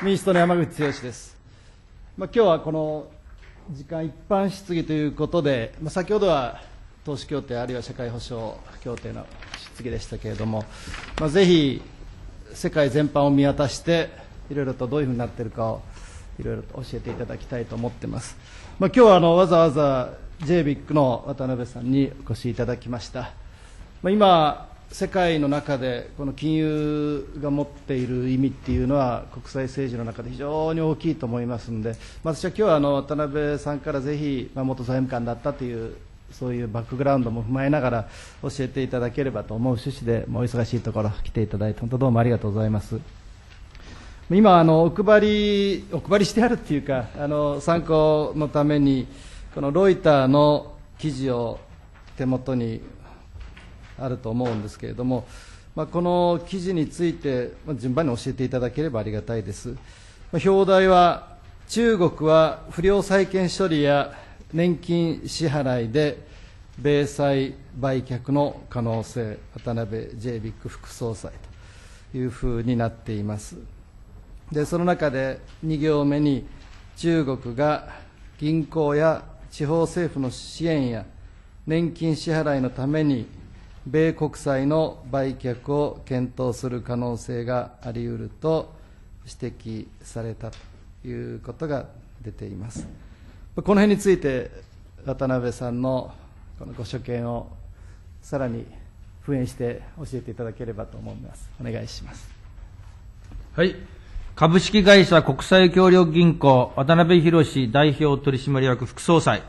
民主党の山口剛です。今日はこの時間一般質疑ということで、先ほどは投資協定あるいは社会保障協定の質疑でしたけれども、ぜひ世界全般を見渡していろいろとどういうふうになっているかをいろいろと教えていただきたいと思っています。今日はわざわざ JBIC の渡辺さんにお越しいただきました。今世界の中でこの金融が持っている意味っていうのは国際政治の中で非常に大きいと思いますので、私は今日は渡辺さんからぜひ元財務官だったというそういうバックグラウンドも踏まえながら教えていただければと思う趣旨で、お忙しいところ来ていただいて本当どうもありがとうございます。今お配りしてあるっていうか、参考のためにこのロイターの記事を手元にあると思うんですけれども、この記事について順番に教えていただければありがたいです。表題は、中国は不良債権処理や年金支払いで米債売却の可能性、渡辺 JBIC 副総裁というふうになっています。でその中で2行目に、中国が銀行や地方政府の支援や年金支払いのために米国債の売却を検討する可能性があり得ると指摘されたということが出ています。この辺について渡辺さんのこのご所見をさらに復元して教えていただければと思います。お願いします。 はい。株式会社国際協力銀行渡辺博代表取締役副総裁。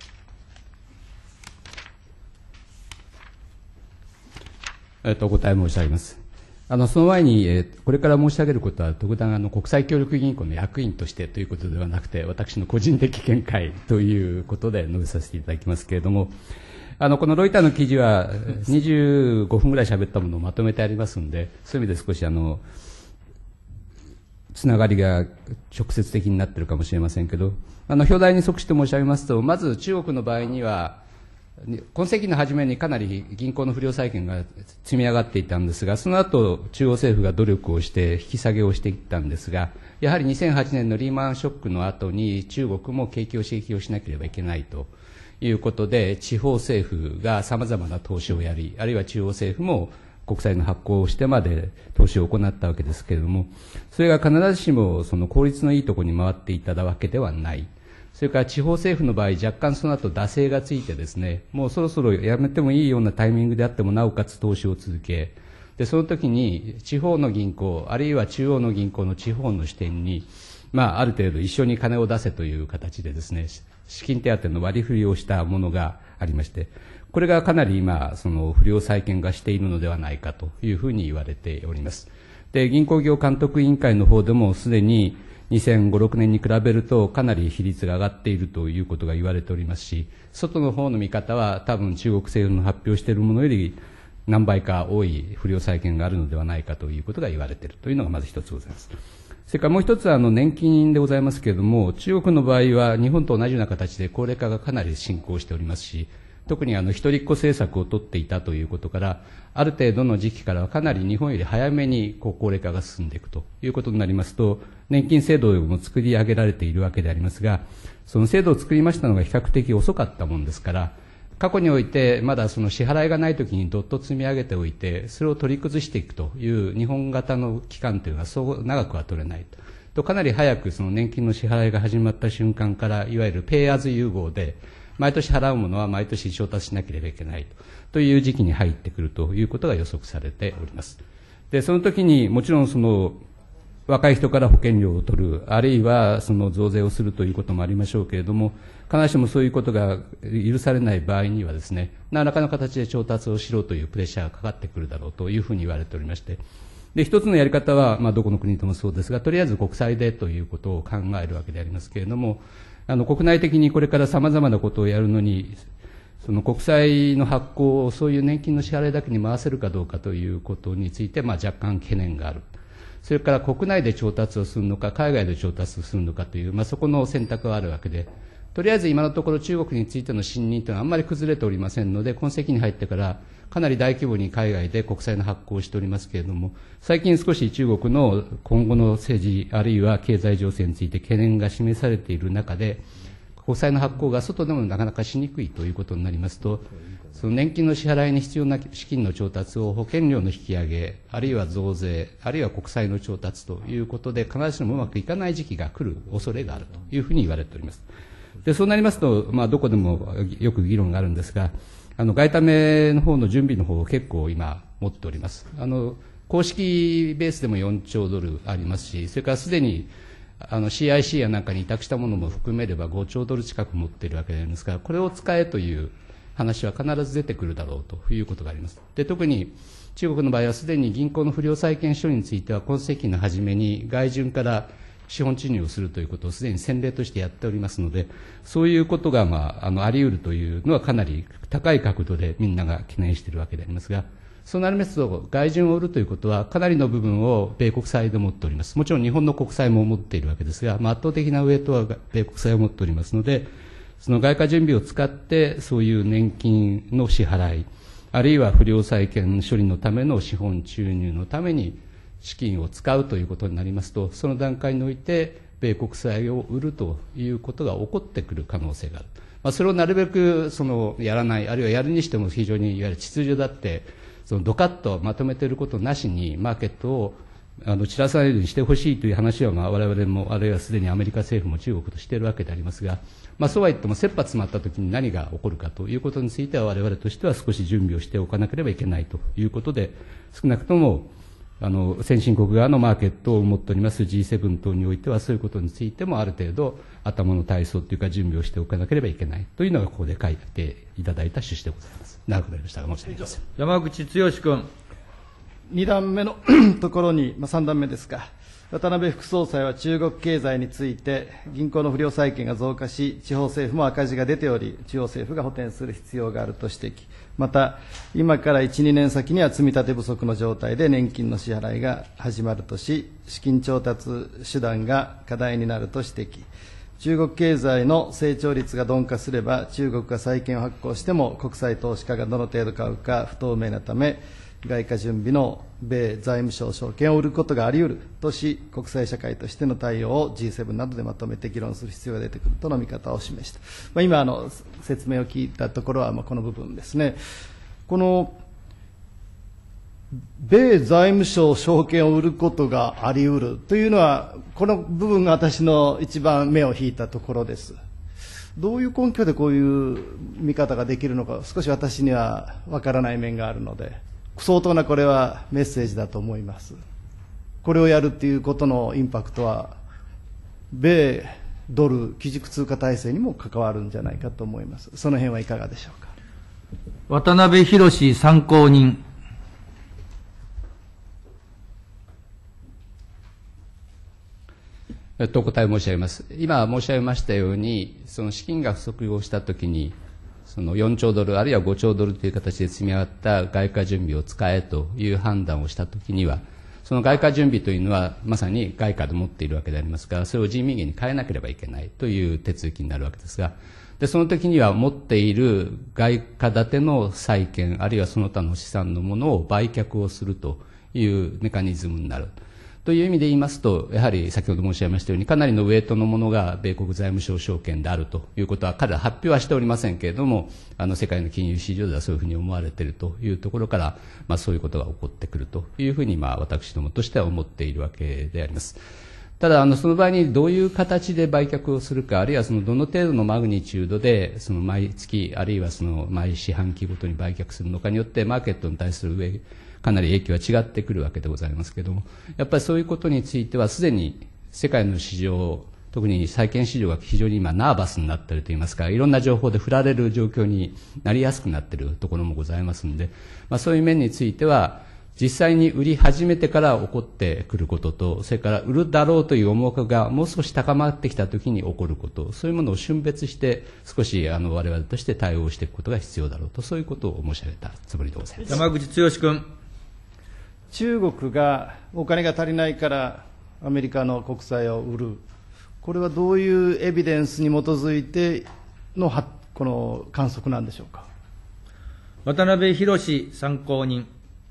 お答え申し上げます。その前に、これから申し上げることは、特段国際協力銀行の役員としてということではなくて、私の個人的見解ということで述べさせていただきますけれども、このロイターの記事は25分ぐらい喋ったものをまとめてありますので、そういう意味で少しつながりが直接的になっているかもしれませんけど、表題に即して申し上げますと、まず中国の場合には、今世紀の初めにかなり銀行の不良債権が積み上がっていたんですが、その後中央政府が努力をして引き下げをしていったんですが、やはり2008年のリーマンショックの後に中国も景気を刺激をしなければいけないということで、地方政府がさまざまな投資をやり、あるいは中央政府も国債の発行をしてまで投資を行ったわけですけれども、それが必ずしもその効率のいいところに回っていたわけではない。それから地方政府の場合、若干その後惰性がついてですね、もうそろそろやめてもいいようなタイミングであってもなおかつ投資を続け、でその時に地方の銀行あるいは中央の銀行の地方の支店に、ある程度一緒に金を出せという形でですね、資金手当の割り振りをしたものがありまして、これがかなり今その不良債権がしているのではないかというふうに言われております。で銀行業監督委員会の方でもすでに2005、6年に比べるとかなり比率が上がっているということが言われておりますし、外の方の見方は多分中国政府の発表しているものより何倍か多い不良債権があるのではないかということが言われているというのがまず一つございます。それからもう一つは年金でございますけれども、中国の場合は日本と同じような形で高齢化がかなり進行しておりますし、特に一人っ子政策を取っていたということから、ある程度の時期からはかなり日本より早めに高齢化が進んでいくということになりますと、年金制度も作り上げられているわけでありますが、その制度を作りましたのが比較的遅かったものですから、過去においてまだその支払いがないときにどっと積み上げておいて、それを取り崩していくという日本型の期間というのはそう長くは取れないと。かなり早くその年金の支払いが始まった瞬間から、いわゆるペイアズ融合で、毎年払うものは毎年調達しなければいけないという時期に入ってくるということが予測されております。で、その時にもちろんその若い人から保険料を取る、あるいはその増税をするということもありましょうけれども、必ずしもそういうことが許されない場合にはですね、何らかの形で調達をしろというプレッシャーがかかってくるだろうというふうに言われておりまして、で、一つのやり方は、どこの国ともそうですが、とりあえず国債でということを考えるわけでありますけれども、国内的にこれから様々なことをやるのに、その国債の発行をそういう年金の支払いだけに回せるかどうかということについて、若干懸念がある。それから国内で調達をするのか、海外で調達をするのかという、そこの選択があるわけで、とりあえず今のところ中国についての信任というのはあんまり崩れておりませんので、今世紀に入ってからかなり大規模に海外で国債の発行をしておりますけれども、最近少し中国の今後の政治あるいは経済情勢について懸念が示されている中で、国債の発行が外でもなかなかしにくいということになりますと、その年金の支払いに必要な資金の調達を保険料の引き上げ、あるいは増税、あるいは国債の調達ということで、必ずしもうまくいかない時期が来る恐れがあるというふうに言われております。で、そうなりますと、どこでもよく議論があるんですが、外為の方の準備の方を結構今持っております。公式ベースでも4兆ドルありますし、それからすでにCIC やなんかに委託したものも含めれば5兆ドル近く持っているわけでありますから、これを使えという話は必ず出てくるだろうということがあります。で、特に中国の場合はすでに銀行の不良債権処理については今世紀の初めに外順から資本注入をするということをすでに先例としてやっておりますので、そういうことが、あり得るというのはかなり高い角度でみんなが懸念しているわけでありますが、そうなりますと、外順を売るということは、かなりの部分を米国債で持っております。もちろん日本の国債も持っているわけですが、圧倒的なウエイトは米国債を持っておりますので、その外貨準備を使って、そういう年金の支払い、あるいは不良債権処理のための資本注入のために資金を使うということになりますと、その段階において、米国債を売るということが起こってくる可能性がある。それをなるべくやらない、あるいはやるにしても非常にいわゆる秩序だって、ドカッとまとめていることなしに、マーケットを散らさないようにしてほしいという話は、我々も、あるいはすでにアメリカ政府も中国としているわけでありますが、そうは言っても、切羽詰まったときに何が起こるかということについては、我々としては少し準備をしておかなければいけないということで、少なくとも、先進国側のマーケットを持っております G7 等においては、そういうことについてもある程度、頭の体操というか、準備をしておかなければいけないというのが、ここで書いていただいた趣旨でございます。長くなりましたが、申し訳ありません。 山口剛君。 2段目のところに、3段目ですか、渡辺副総裁は中国経済について、銀行の不良債権が増加し、地方政府も赤字が出ており、中央政府が補填する必要があると指摘、また、今から1、2年先には積み立て不足の状態で年金の支払いが始まるとし、資金調達手段が課題になると指摘、中国経済の成長率が鈍化すれば、中国が債券を発行しても、国際投資家がどの程度買うか不透明なため、外貨準備の米財務省証券を売ることがあり得るとし、国際社会としての対応を G7 などでまとめて議論する必要が出てくるとの見方を示した。今説明を聞いたところはこの部分ですね。この米財務省証券を売ることがあり得るというのは、この部分が私の一番目を引いたところです。どういう根拠でこういう見方ができるのか、少し私には分からない面があるので、相当なこれはメッセージだと思います。これをやるっていうことのインパクトは、米ドル基軸通貨体制にも関わるんじゃないかと思います。その辺はいかがでしょうか。 渡辺博参考人。 お答え申し上げます。今申し上げましたように、その資金が不足をしたときに、その4兆ドルあるいは5兆ドルという形で積み上がった外貨準備を使えという判断をしたときには、その外貨準備というのはまさに外貨で持っているわけでありますから、それを人民元に変えなければいけないという手続きになるわけですが、でその時には持っている外貨建ての債券あるいはその他の資産のものを売却をするというメカニズムになる。という意味で言いますと、やはり先ほど申し上げましたように、かなりのウエイトのものが米国財務省証券であるということは、彼ら発表はしておりませんけれども、世界の金融市場ではそういうふうに思われているというところから、そういうことが起こってくるというふうに、私どもとしては思っているわけであります。ただ、その場合にどういう形で売却をするか、あるいはどの程度のマグニチュードで、毎月、あるいは毎四半期ごとに売却するのかによって、マーケットに対するかなり影響は違ってくるわけでございますけれども、やっぱりそういうことについてはすでに世界の市場、特に債券市場が非常に今ナーバスになっているといいますか、いろんな情報で振られる状況になりやすくなっているところもございますので、そういう面については実際に売り始めてから起こってくることと、それから売るだろうという思惑がもう少し高まってきたときに起こること、そういうものを瞬別して少し我々として対応していくことが必要だろうと、そういうことを申し上げたつもりでございます。 山口剛君。 中国がお金が足りないからアメリカの国債を売る、これはどういうエビデンスに基づいてのこの観測なんでしょうか。 渡辺博参考人。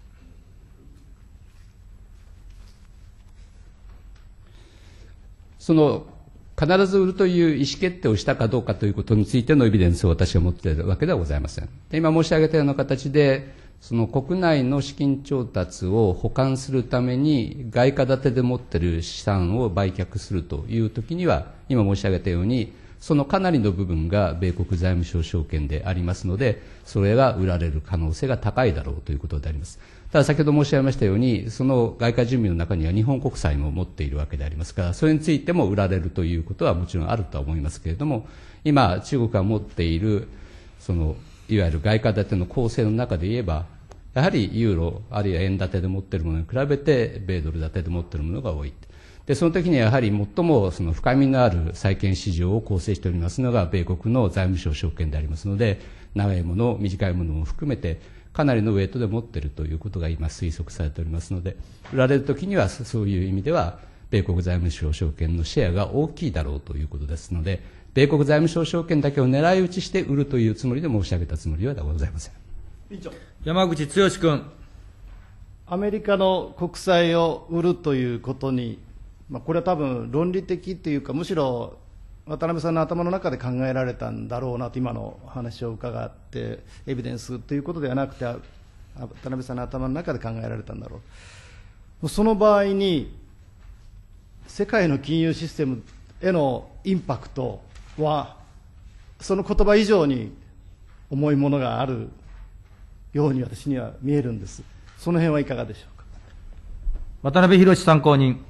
必ず売るという意思決定をしたかどうかということについてのエビデンスを私は持っているわけではございません。で、今申し上げたような形で、国内の資金調達を補完するために外貨建てで持っている資産を売却するというときには、今申し上げたように、そのかなりの部分が米国財務省証券でありますので、それが売られる可能性が高いだろうということであります。ただ先ほど申し上げましたように、その外貨準備の中には日本国債も持っているわけでありますから、それについても売られるということはもちろんあるとは思いますけれども、今、中国が持っている、いわゆる外貨建ての構成の中で言えば、やはりユーロ、あるいは円建てで持っているものに比べて、米ドル建てで持っているものが多い。で、その時にはやはり最も深みのある債券市場を構成しておりますのが、米国の財務省証券でありますので、長いもの、短いものも含めて、かなりのウェイトで持っているということが今推測されておりますので、売られるときにはそういう意味では、米国財務省証券のシェアが大きいだろうということですので、米国財務省証券だけを狙い撃ちして売るというつもりで申し上げたつもりはございません。 山口剛君。 アメリカの国債を売るということに、これは多分論理的というか、むしろ渡辺さんの頭の中で考えられたんだろうなと、今の話を伺って、エビデンスということではなくて、渡辺さんの頭の中で考えられたんだろう。その場合に、世界の金融システムへのインパクトは、その言葉以上に重いものがあるように私には見えるんです。その辺はいかがでしょうか。 渡辺博参考人。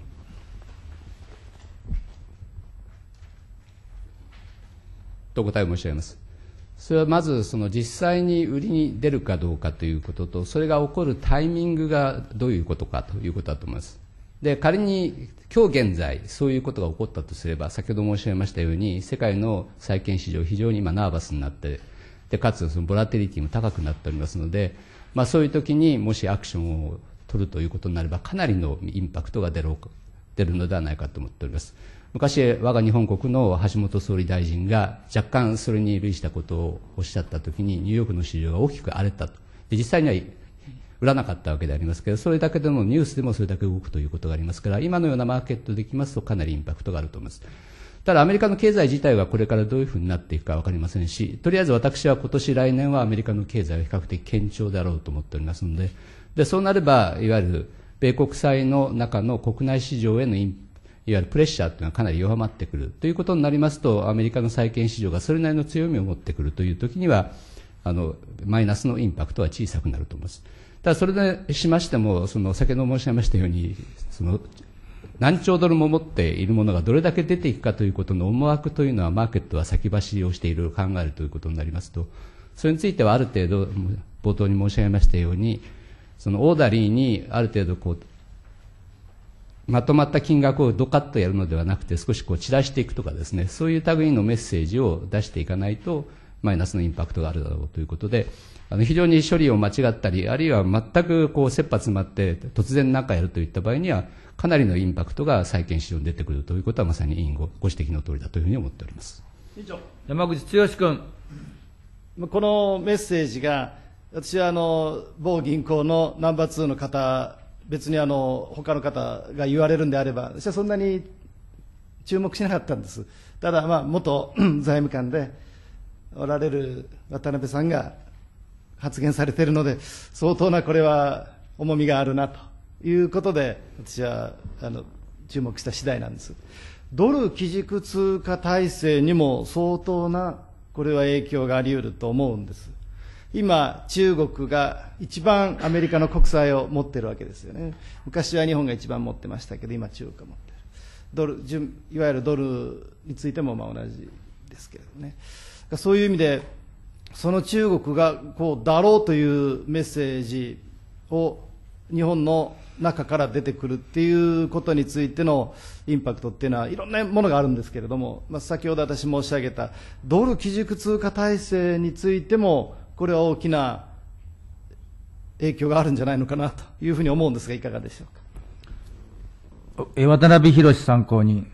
とお答え申し上げます。それはまず実際に売りに出るかどうかということと、それが起こるタイミングがどういうことかということだと思います。で、仮に今日現在そういうことが起こったとすれば、先ほど申し上げましたように、世界の債券市場非常に今ナーバスになって、でかつボラティリティも高くなっておりますので、そういう時にもしアクションを取るということになれば、かなりのインパクトが出るのではないかと思っております。昔、我が日本国の橋本総理大臣が若干それに類したことをおっしゃったときに、ニューヨークの市場が大きく荒れたと。で、実際には売らなかったわけでありますけど、それだけでもニュースでもそれだけ動くということがありますから、今のようなマーケットでいきますとかなりインパクトがあると思います。ただアメリカの経済自体はこれからどういうふうになっていくか分かりませんし、とりあえず私は今年来年はアメリカの経済は比較的堅調であろうと思っておりますので、そうなれば、いわゆる米国債の中の国内市場へのいわゆるプレッシャーというのはかなり弱まってくるということになりますと、アメリカの債券市場がそれなりの強みを持ってくるというときには、マイナスのインパクトは小さくなると思います。ただそれでしましても、先ほど申し上げましたように、何兆ドルも持っているものがどれだけ出ていくかということの思惑というのは、マーケットは先走りをしている考えるということになりますと、それについてはある程度、冒頭に申し上げましたように、オーダリーにある程度まとまった金額をドカッとやるのではなくて、少し散らしていくとかですね、そういう類のメッセージを出していかないと、マイナスのインパクトがあるだろうということで、非常に処理を間違ったり、あるいは全く切羽詰まって突然何かやるといった場合には、かなりのインパクトが債券市場に出てくるということは、まさに委員ご指摘の通りだというふうに思っております。 山口剛君。 このメッセージが、私は某銀行のナンバー2の方、別に他の方が言われるんであれば、私はそんなに注目しなかったんです。ただ、元財務官でおられる渡辺さんが発言されているので、相当なこれは重みがあるなということで、私は注目した次第なんです。ドル基軸通貨体制にも相当なこれは影響があり得ると思うんです。今、中国が一番アメリカの国債を持っているわけですよね。昔は日本が一番持ってましたけど、今中国が持っている。いわゆるドルについても同じですけれどね。そういう意味で、その中国がこうだろうというメッセージを日本の中から出てくるっていうことについてのインパクトっていうのはいろんなものがあるんですけれども、先ほど私申し上げたドル基軸通貨体制についても、これは大きな影響があるんじゃないのかなというふうに思うんですが、いかがでしょうか。 渡辺博参考人。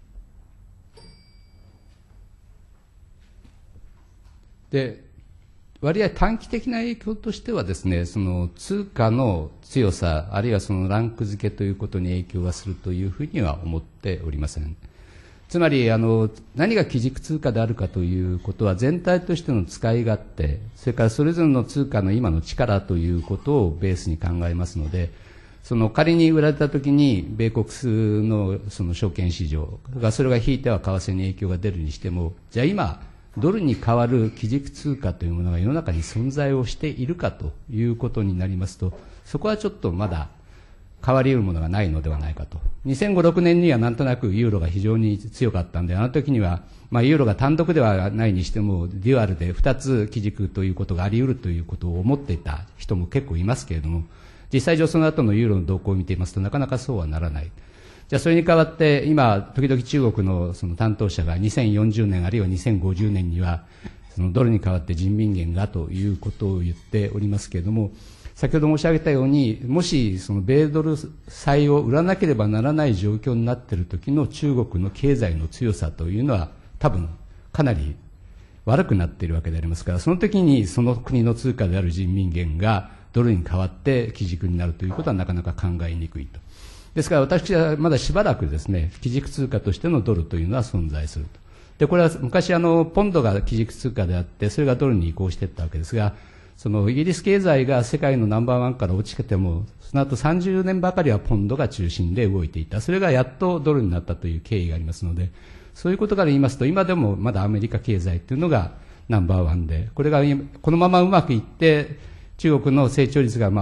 で、 割合短期的な影響としてはですね、その通貨の強さ、あるいはそのランク付けということに影響がするというふうには思っておりません。つまり何が基軸通貨であるかということは全体としての使い勝手、それからそれぞれの通貨の今の力ということをベースに考えますので、その仮に売られたときに米国のその証券市場がそれが引いては為替に影響が出るにしても、じゃあ今ドルに代わる基軸通貨というものが世の中に存在をしているかということになりますと、そこはちょっとまだ変わり得るものがないのではないかと。2005、6年にはなんとなくユーロが非常に強かったんで、あの時には、ユーロが単独ではないにしても、デュアルで2つ基軸ということがあり得るということを思っていた人も結構いますけれども、実際上その後のユーロの動向を見ていますと、なかなかそうはならない。じゃあそれに代わって、今、時々中国のその担当者が2040年あるいは2050年には、そのドルに代わって人民元がということを言っておりますけれども、先ほど申し上げたように、もしその米ドル債を売らなければならない状況になっている時の中国の経済の強さというのは、多分かなり悪くなっているわけでありますから、その時にその国の通貨である人民元がドルに代わって基軸になるということはなかなか考えにくいと。ですから私はまだしばらくですね、基軸通貨としてのドルというのは存在すると。で、これは昔ポンドが基軸通貨であって、それがドルに移行していったわけですが、そのイギリス経済が世界のナンバーワンから落ちても、その後30年ばかりはポンドが中心で動いていた。それがやっとドルになったという経緯がありますので、そういうことから言いますと、今でもまだアメリカ経済というのがナンバーワンで、これがこのままうまくいって、中国の成長率が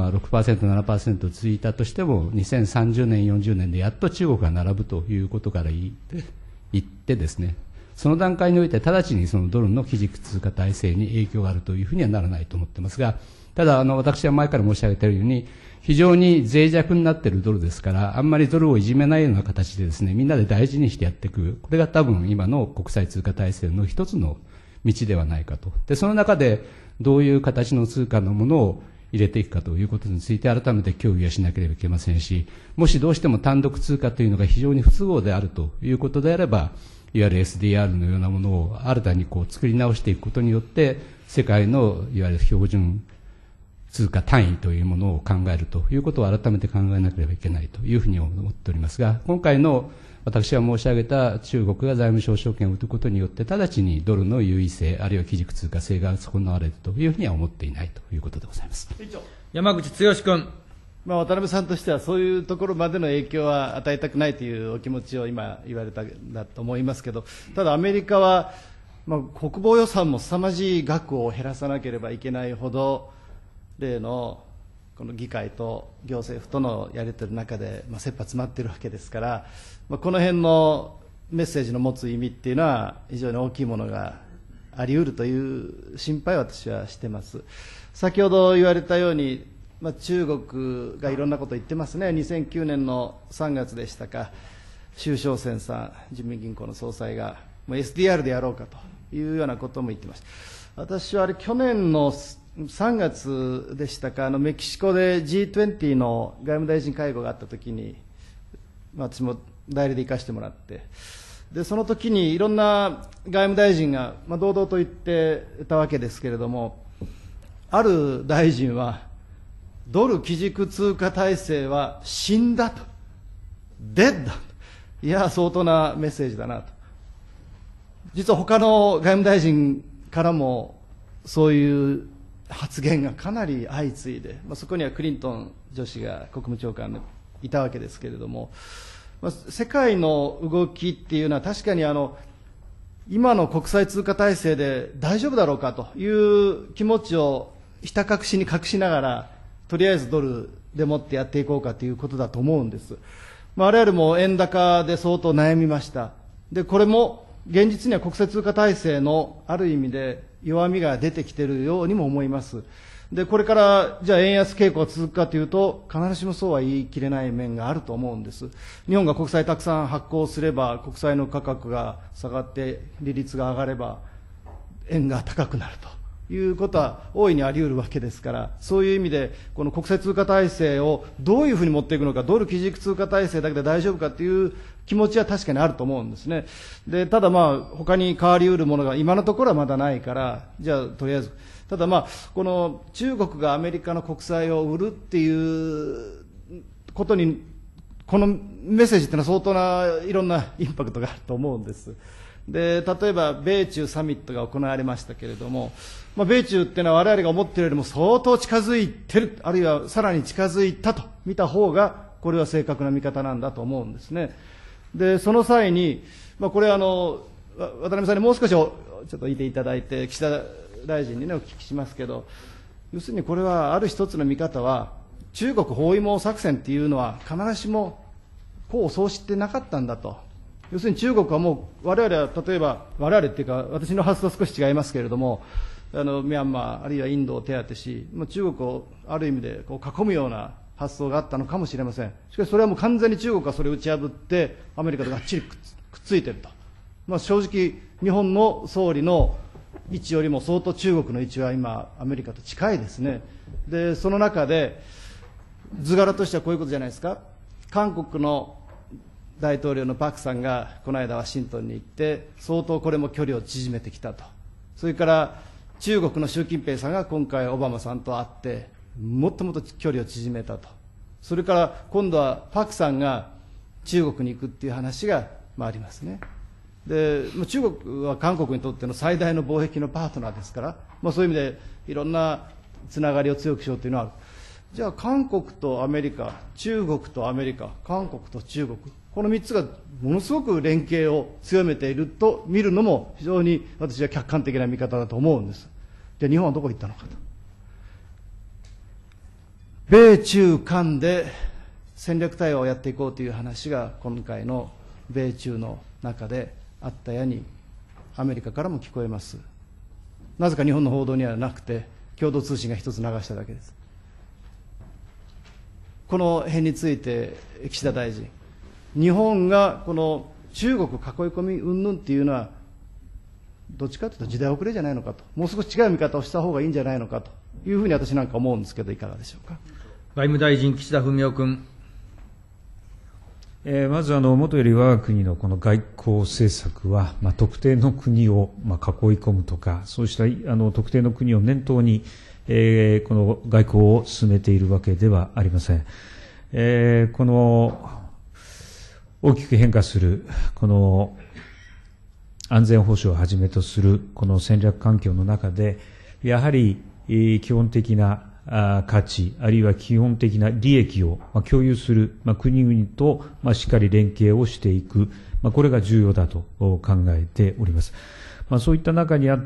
6%、7% 続いたとしても、2030年、40年でやっと中国が並ぶということから言ってですね、その段階において直ちにそのドルの基軸通貨体制に影響があるというふうにはならないと思っていますが、ただ私は前から申し上げているように、非常に脆弱になっているドルですから、あんまりドルをいじめないような形でですね、みんなで大事にしてやっていく、これが多分今の国際通貨体制の一つの道ではないかと。で、その中でどういう形の通貨のものを入れていくかということについて改めて協議はしなければいけませんし、もしどうしても単独通貨というのが非常に不都合であるということであれば、いわゆる SDR のようなものを新たに作り直していくことによって、世界のいわゆる標準通貨単位というものを考えるということを改めて考えなければいけないというふうに思っておりますが、今回の私が申し上げた中国が財務省証券を売ることによって、直ちにドルの優位性、あるいは基軸通貨性が損なわれるというふうには思っていないということでございます。 山口剛君。 渡辺さんとしてはそういうところまでの影響は与えたくないというお気持ちを今言われたんだと思いますけど、ただアメリカは、国防予算も凄まじい額を減らさなければいけないほど、例のこの議会と行政府とのやり取りの中で、切羽詰まっているわけですから、この辺のメッセージの持つ意味っていうのは非常に大きいものがあり得るという心配を私はしています。先ほど言われたように、中国がいろんなことを言ってますね。2009年の3月でしたか、周小川さん、人民銀行の総裁がもう SDR でやろうかというようなことも言ってました。私は去年の3月でしたか、メキシコで G20 の外務大臣会合があったときに、私も代理で行かせてもらって、でその時にいろんな外務大臣が、堂々と言ってたわけですけれども、ある大臣は、ドル基軸通貨体制は死んだと、デッドと、いや、相当なメッセージだなと。実は他の外務大臣からもそういう発言がかなり相次いで、そこにはクリントン女子が国務長官でいたわけですけれども、世界の動きっていうのは確かに今の国際通貨体制で大丈夫だろうかという気持ちをひた隠しに隠しながら、とりあえずドルでもってやっていこうかということだと思うんです。我々も円高で相当悩みました。で、これも現実には国際通貨体制のある意味で弱みが出てきているようにも思います。で、これからじゃあ円安傾向が続くかというと、必ずしもそうは言い切れない面があると思うんです。日本が国債たくさん発行すれば、国債の価格が下がって利率が上がれば、円が高くなるということは大いにあり得るわけですから、そういう意味でこの国際通貨体制をどういうふうに持っていくのか、ドル基軸通貨体制だけで大丈夫かという気持ちは確かにあると思うんですね。で、ただ他に変わり得るものが今のところはまだないから、じゃあとりあえずただ、この中国がアメリカの国債を売るっていうことに、このメッセージっていうのは相当ないろんなインパクトがあると思うんです。で、例えば米中サミットが行われましたけれども、米中っていうのは我々が思っているよりも相当近づいてる、あるいはさらに近づいたと見た方が、これは正確な見方なんだと思うんですね。で、その際に、これ渡辺さんにもう少しちょっといていただいて、岸田大臣にね、お聞きしますけど、要するにこれはある一つの見方は、中国包囲網作戦っていうのは必ずしも功を奏してなかったんだと。要するに中国はもう、我々は例えば、我々っていうか、私の発想は少し違いますけれども、ミャンマー、あるいはインドを手当てし、中国をある意味でこう囲むような発想があったのかもしれません。しかしそれはもう完全に中国がそれを打ち破って、アメリカとがっちりくっついていると。正直、日本の総理の位置よりも相当中国の位置は今、アメリカと近いですね。で、その中で、図柄としてはこういうことじゃないですか。韓国の大統領のパクさんがこの間ワシントンに行って、相当これも距離を縮めてきたと。それから中国の習近平さんが今回オバマさんと会って、もっともっと距離を縮めたと。それから今度はパクさんが中国に行くっていう話がありますね。で、中国は韓国にとっての最大の貿易のパートナーですから、そういう意味でいろんなつながりを強くしようというのはある。じゃあ韓国とアメリカ、中国とアメリカ、韓国と中国、この3つがものすごく連携を強めていると見るのも非常に私は客観的な見方だと思うんです。じゃあ日本はどこに行ったのかと。米中韓で戦略対話をやっていこうという話が今回の米中の中であったやにアメリカからも聞こえます。なぜか日本の報道にはなくて共同通信が一つ流しただけです。この辺について岸田大臣、日本がこの中国囲い込み云々っていうのはどっちかというと時代遅れじゃないのかと、もう少し違う見方をした方がいいんじゃないのかというふうに私なんか思うんですけど、いかがでしょうか。 外務大臣、岸田文雄君。 まずもとより我が国のこの外交政策は、特定の国を囲い込むとか、そうした特定の国を念頭に、この外交を進めているわけではありません。この大きく変化するこの安全保障をはじめとするこの戦略環境の中で、やはり基本的な価値、あるいは基本的な利益を共有する国々としっかり連携をしていく、これが重要だと考えております。そういった中にあって、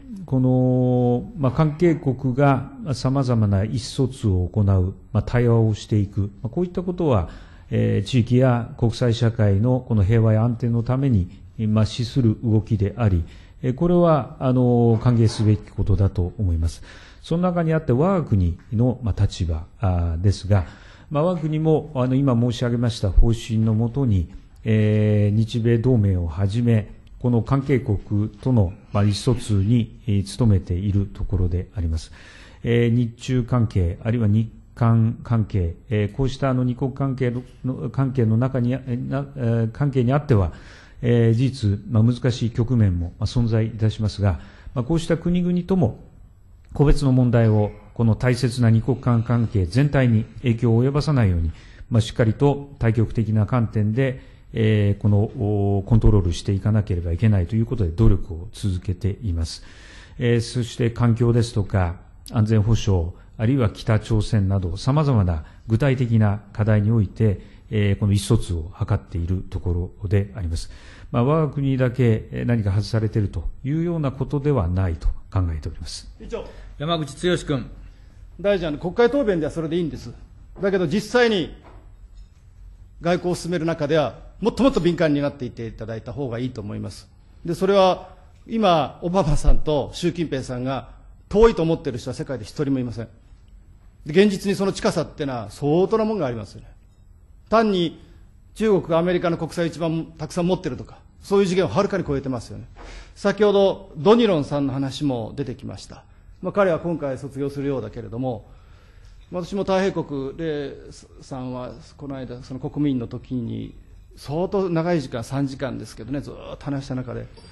この関係国がさまざまな意思疎通を行う、対話をしていく、こういったことは、地域や国際社会のこの平和や安定のために資する動きであり、これは歓迎すべきことだと思います。その中にあって我が国の立場ですが、我が国も今申し上げました方針のもとに、日米同盟をはじめ、この関係国との意思疎通に努めているところであります。日中関係、あるいは日韓関係、こうした二国関係の中に、関係にあっては、事実、難しい局面も存在いたしますが、こうした国々とも個別の問題をこの大切な二国間関係全体に影響を及ばさないように、しっかりと大局的な観点で、このコントロールしていかなければいけないということで努力を続けています。そして環境ですとか安全保障、あるいは北朝鮮など様々な具体的な課題において、この意思疎通を図っているところであります。我が国だけ何か外されているというようなことではないと考えております。 山口剛君。 大臣、国会答弁ではそれでいいんです。だけど実際に外交を進める中では、もっともっと敏感になっていていただいた方がいいと思います。で、それは今、オバマさんと習近平さんが遠いと思っている人は世界で一人もいません。で、現実にその近さっていうのは相当なものがありますよね。単に中国がアメリカの国債を一番たくさん持っているとか、そういう次元をはるかに超えてますよね。先ほどドニロンさんの話も出てきました。彼は今回卒業するようだけれども、私も太平国レさんはこの間その国民の時に相当長い時間、3時間ですけどね、ずっと話した中で、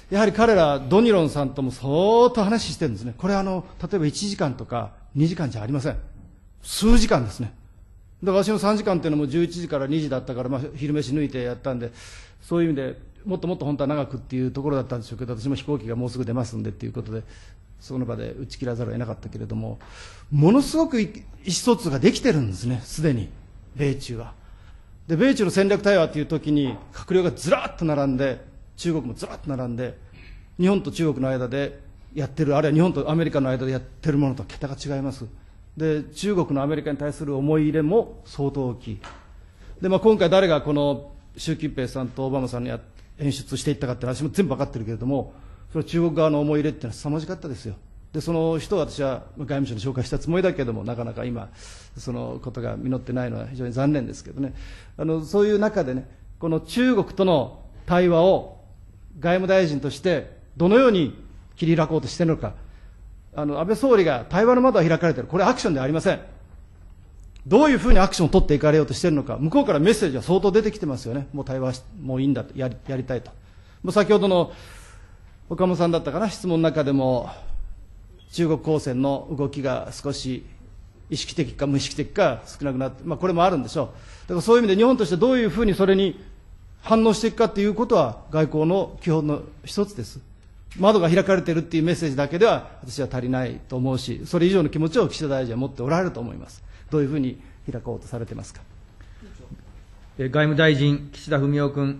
やはり彼ら、ドニロンさんとも相当話してるんですね。これ例えば1時間とか2時間じゃありません。数時間ですね。だから私の3時間っていうのも11時から2時だったから、昼飯抜いてやったんで、そういう意味でもっともっと本当は長くっていうところだったんでしょうけど、私も飛行機がもうすぐ出ますんでっていうことで、その場で打ち切らざるを得なかったけれども、ものすごく意思疎通ができてるんですね、すでに、米中は。で、米中の戦略対話というときに、閣僚がずらっと並んで、中国もずらっと並んで、日本と中国の間でやってる、あるいは日本とアメリカの間でやってるものとは桁が違います。で、中国のアメリカに対する思い入れも相当大きい。で、今回誰がこの習近平さんとオバマさんに演出していったかって私も全部分かってるけれども、それは中国側の思い入れっていうのは凄まじかったですよ。で、その人を私は外務省に紹介したつもりだけれども、なかなか今、そのことが実ってないのは非常に残念ですけどね。そういう中でね、この中国との対話を外務大臣としてどのように切り開こうとしているのか。安倍総理が対話の窓は開かれている。これアクションではありません。どういうふうにアクションを取っていかれようとしているのか。向こうからメッセージは相当出てきてますよね。もう対話もういいんだと、やりたいと。もう先ほどの岡本さんだったかな、質問の中でも、中国公船の動きが少し意識的か無意識的か少なくなって、これもあるんでしょう。だからそういう意味で日本としてどういうふうにそれに反応していくかということは外交の基本の一つです。窓が開かれているというメッセージだけでは私は足りないと思うし、それ以上の気持ちを岸田大臣は持っておられると思います。どういうふうに開こうとされていますか。 外務大臣、岸田文雄君。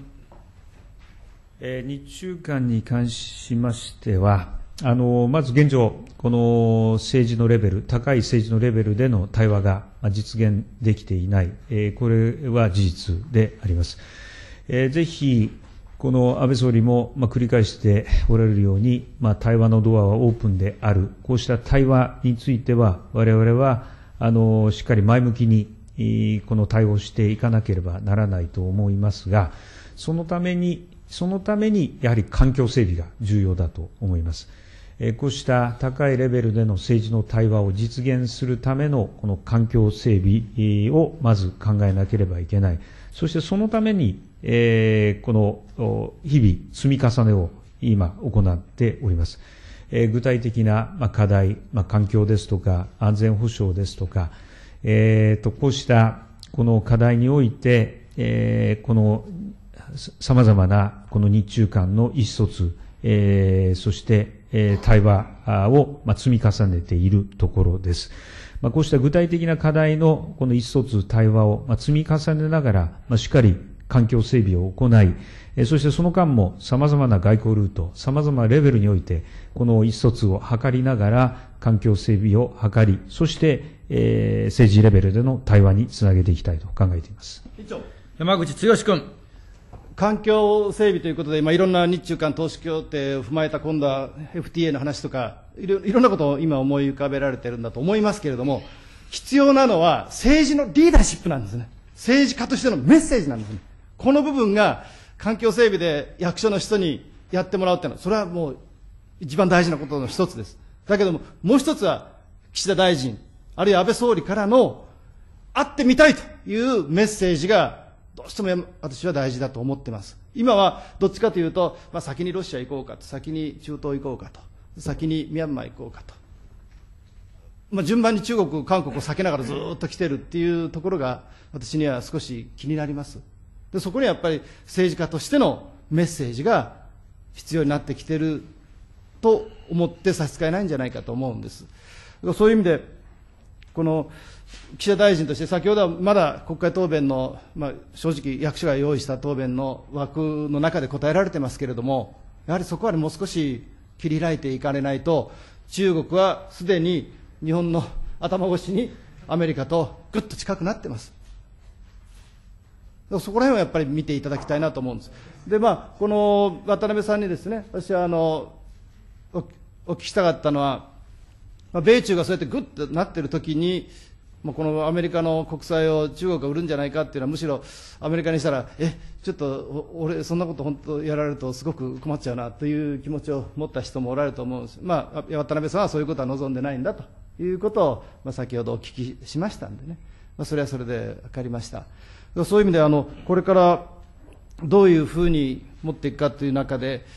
日中間に関しましては、まず現状、この政治のレベル、高い政治のレベルでの対話が実現できていない、これは事実であります。ぜひ、この安倍総理も繰り返しておられるように、対話のドアはオープンである、こうした対話については、我々はしっかり前向きにこの対応していかなければならないと思いますが、そのためにやはり環境整備が重要だと思います。こうした高いレベルでの政治の対話を実現するためのこの環境整備をまず考えなければいけない。そしてそのために、この日々積み重ねを今行っております。具体的な課題、環境ですとか安全保障ですとか、こうしたこの課題において、この様々なこの日中間の意思疎通、そして対話を積み重ねているところです。こうした具体的な課題のこの意思疎通、対話を積み重ねながら、しっかり環境整備を行い、そしてその間も様々な外交ルート、様々なレベルにおいて、この意思疎通を図りながら、環境整備を図り、そして、政治レベルでの対話につなげていきたいと考えています。 山口剛君。 環境整備ということで、いろんな日中間投資協定を踏まえた今度は FTA の話とか、いろんなことを今思い浮かべられているんだと思いますけれども、必要なのは政治のリーダーシップなんですね。政治家としてのメッセージなんですね。この部分が環境整備で役所の人にやってもらうっていうのは、それはもう一番大事なことの一つです。だけども、もう一つは岸田大臣、あるいは安倍総理からの会ってみたいというメッセージがどうしても私は大事だと思っています。今はどっちかというと、先にロシア行こうかと、先に中東行こうかと、先にミャンマー行こうかと。順番に中国、韓国を避けながらずっと来てるっていうところが私には少し気になります。で、そこにはやっぱり政治家としてのメッセージが必要になってきてると思って差し支えないんじゃないかと思うんです。そういう意味で、この岸田大臣として先ほどはまだ国会答弁の、正直役所が用意した答弁の枠の中で答えられてますけれども、やはりそこはもう少し切り開いていかれないと、中国はすでに日本の頭越しにアメリカとぐっと近くなってます。そこら辺はやっぱり見ていただきたいなと思うんです。で、この渡辺さんにですね、私はお聞きしたかったのは、米中がそうやってぐっとなっているときに、このアメリカの国債を中国が売るんじゃないかっていうのは、むしろアメリカにしたら、ちょっと俺、そんなこと本当やられるとすごく困っちゃうなという気持ちを持った人もおられると思うんです。渡辺さんはそういうことは望んでないんだということを、先ほどお聞きしましたんでね、それはそれで分かりました。そういう意味でこれからどういうふうに持っていくかという中で、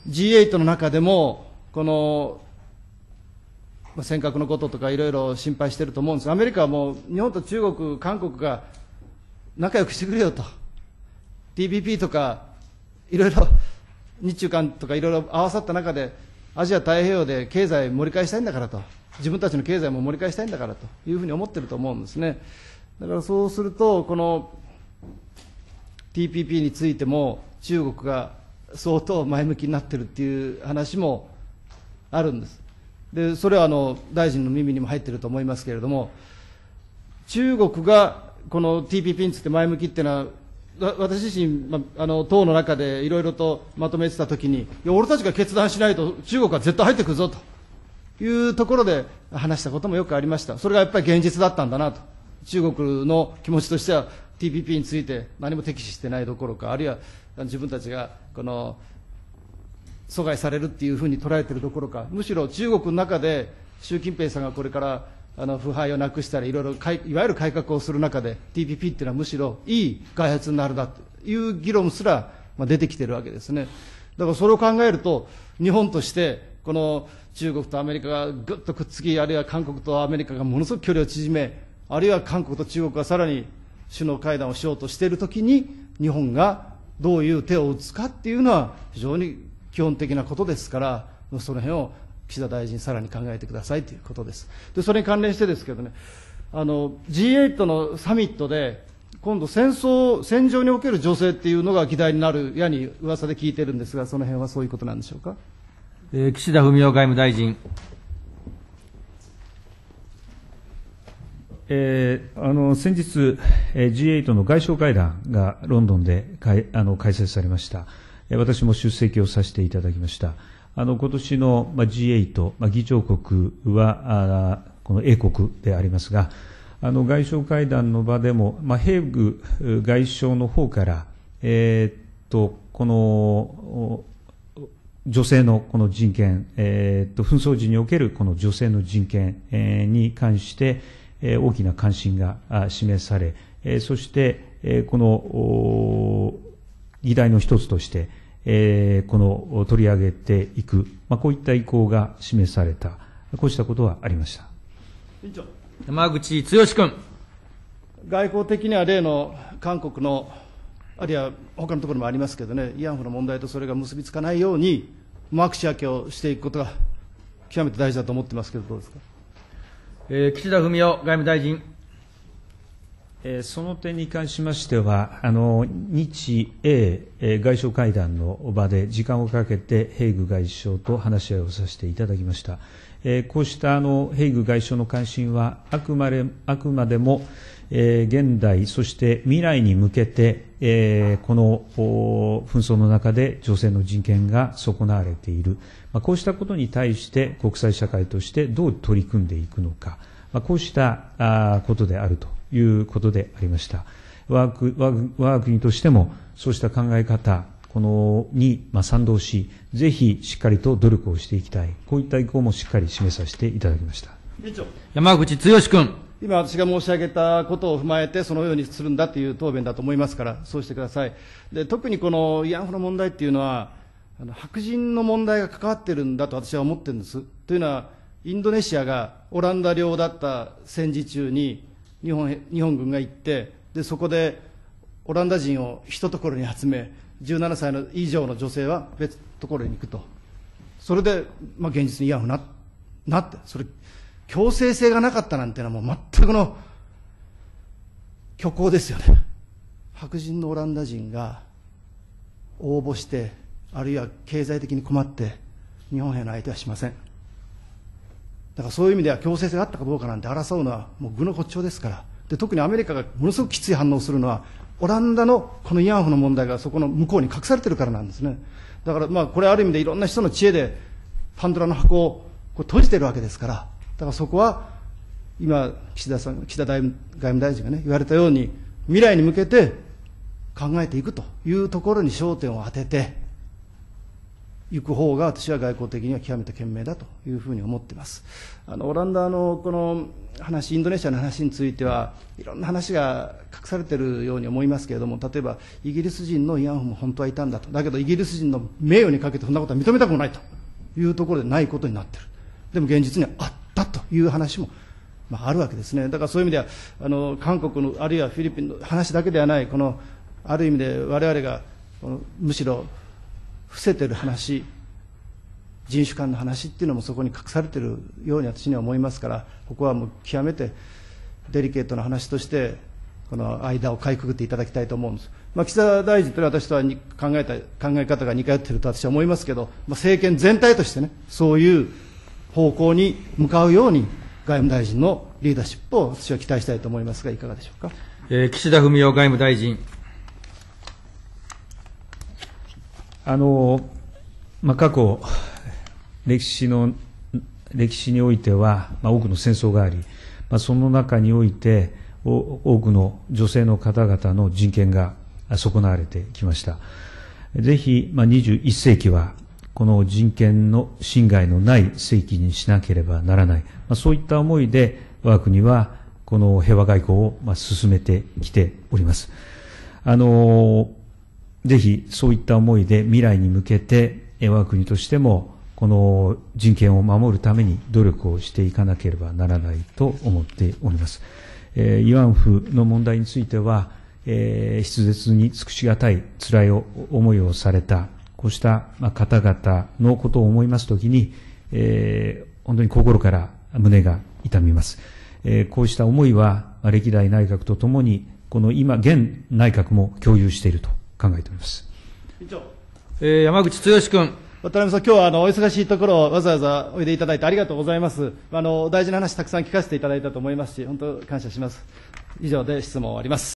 G8 の中でも、この尖閣のこととかいろいろ心配していると思うんです。アメリカはもう日本と中国、韓国が仲良くしてくれよと、TPP とかいろいろ日中韓とかいろいろ合わさった中で、アジア太平洋で経済盛り返したいんだからと、自分たちの経済も盛り返したいんだからというふうに思っていると思うんですね。だからそうすると、この TPP についても中国が相当前向きになっているっていう話もあるんです。でそれは大臣の耳にも入っていると思いますけれども、中国がこの TPP について前向きっていうのは、私自身、党の中でいろいろとまとめてたときに、いや、俺たちが決断しないと中国は絶対入ってくるぞというところで話したこともよくありました。それがやっぱり現実だったんだなと。中国の気持ちとしては TPP について何も敵視してないどころか、あるいは自分たちがこの阻害されるっていうふうに捉えているどころか、むしろ中国の中で習近平さんがこれから腐敗をなくしたり、いろいろいわゆる改革をする中で TPP っていうのはむしろいい開発になるだという議論すら出てきているわけですね。だからそれを考えると、日本としてこの中国とアメリカがぐっとくっつき、あるいは韓国とアメリカがものすごく距離を縮め、あるいは韓国と中国がさらに首脳会談をしようとしているときに、日本がどういう手を打つかっていうのは非常に基本的なことですから、その辺を岸田大臣、さらに考えてくださいということです。でそれに関連してですけどね、G8 のサミットで、今度戦場における女性っていうのが議題になるやに噂で聞いてるんですが、その辺はそういうことなんでしょうか。 岸田文雄外務大臣。 先日、G8 の外相会談がロンドンで開催されました。私も出席をさせていただきました。今年の G8、議長国はこの英国でありますが、外相会談の場でも、ヘーグ外相の方から、この女性のこの人権、紛争時におけるこの女性の人権、に関して、大きな関心が示され、そして、この議題の一つとして、この取り上げていく、こういった意向が示された、こうしたことはありました。 山口剛君。 外交的には例の韓国の、あるいは他のところもありますけどね、慰安婦の問題とそれが結びつかないように、口開けをしていくことが極めて大事だと思ってますけど、どうですか。 岸田文雄外務大臣。 その点に関しましては、日英外相会談の場で時間をかけてヘイグ外相と話し合いをさせていただきました。こうしたヘイグ外相の関心はあくまでも、現代、そして未来に向けて、この紛争の中で女性の人権が損なわれている、こうしたことに対して国際社会としてどう取り組んでいくのか、こうしたことであるということでありました。我が国としてもそうした考え方に賛同し、ぜひしっかりと努力をしていきたい、こういった意向もしっかり示させていただきました。 山口剛君。 今、私が申し上げたことを踏まえて、そのようにするんだという答弁だと思いますから、そうしてください。で特にこの慰安婦の問題っていうのは、白人の問題が関わっているんだと私は思ってるんです。というのは、インドネシアがオランダ領だった戦時中に日本軍が行って、でそこでオランダ人を一ところに集め、17歳の以上の女性は別ところに行くと、それで、現実に慰安婦なって、それ、強制性がなかったなんていうのはもう全くの虚構ですよね。白人のオランダ人が応募して、あるいは経済的に困って、日本兵の相手はしません。だからそういう意味では強制性があったかどうかなんて争うのはもう愚の骨頂ですから。で特にアメリカがものすごくきつい反応をするのは、オランダのこの慰安婦の問題がそこの向こうに隠されてるからなんですね。だからこれある意味でいろんな人の知恵でパンドラの箱を閉じてるわけですから、だからそこは今岸田外務大臣がね言われたように、未来に向けて考えていくというところに焦点を当てて、 行く方が私は外交的には極めて賢明だというふうに思っています。オランダのこの話、インドネシアの話についてはいろんな話が隠されているように思いますけれども、例えばイギリス人の慰安婦も本当はいたんだと、だけどイギリス人の名誉にかけてそんなことは認めたくもないというところでないことになっている。でも現実にはあったという話もあるわけですね。だからそういう意味では韓国のあるいはフィリピンの話だけではない、このある意味で我々がむしろ伏せている話、人種間の話っていうのもそこに隠されているように私には思いますから、ここはもう極めてデリケートな話としてこの間をかいくぐっていただきたいと思うんです。岸田大臣というのは私とは考え方が似通っていると私は思いますけど、政権全体としてね、そういう方向に向かうように外務大臣のリーダーシップを私は期待したいと思いますが、いかがでしょうか。 岸田文雄外務大臣。 過去、歴史においては、多くの戦争があり、その中において多くの女性の方々の人権が損なわれてきました。ぜひ、21世紀はこの人権の侵害のない世紀にしなければならない、そういった思いで我が国はこの平和外交を進めてきております。ぜひそういった思いで未来に向けて我が国としてもこの人権を守るために努力をしていかなければならないと思っております。慰安婦の問題については、筆舌に尽くしがたい辛い思いをされたこうした方々のことを思いますときに、本当に心から胸が痛みます。こうした思いは歴代内閣とともにこの今現内閣も共有していると考えております。 山口剛君。 渡辺さん、今日はお忙しいところをわざわざおいでいただいてありがとうございます。大事な話たくさん聞かせていただいたと思いますし、本当感謝します。以上で質問を終わります。